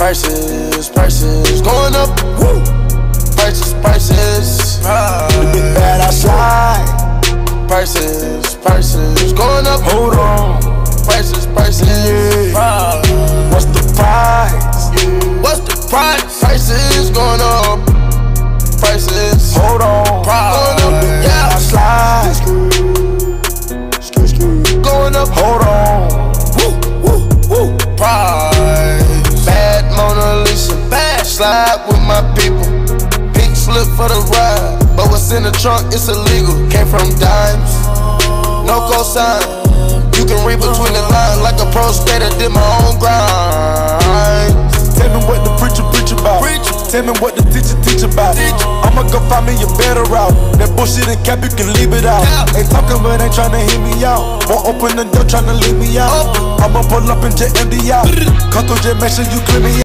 Prices going up. Woo. Prices. Big bad, I slide. Prices going up. Hold on. Prices. Yeah. What's the price? What's the price? Prices going up. Prices. Hold on. Going up. Yeah. I slide. Going up. Hold on. Woo. Price. Bad Mona Lisa. Bad. Slide with my people. Pink slip for the ride. But what's in the trunk, it's illegal. Came from dimes. No cosign. You can read between the lines like a pro skater. Did my own grind. Tell me what the preacher preach about. Tell me what the teacher teach about. I'ma go find me a better route. That bullshit and cap, you can leave it out. Ain't talking but ain't tryna hear me out. Won't open the door tryna leave me out. I'ma pull up and jet empty out. Cut through jet, make sure you clear me out.